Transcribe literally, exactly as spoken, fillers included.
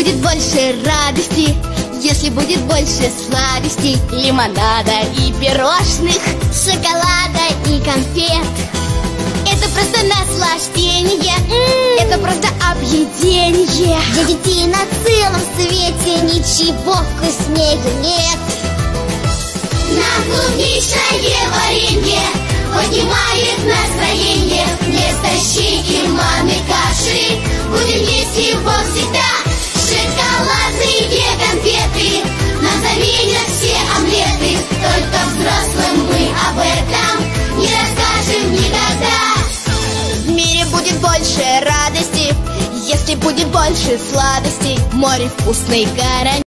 будет больше радости, если будет больше сладостей, лимонада и пирожных, шоколада и конфет. Это просто наслаждение, mm. это просто объедение. Для детей на целом свете ничего вкуснее нет. На клубничное варенье поднимает настроение. Вместо щей и манной каши будем есть его всегда. Шоколадные конфеты нам заменят все омлеты. Только взрослым мы об этом не расскажем никогда. В мире будет больше радости, если будет больше сладостей. Море вкусной гарантии.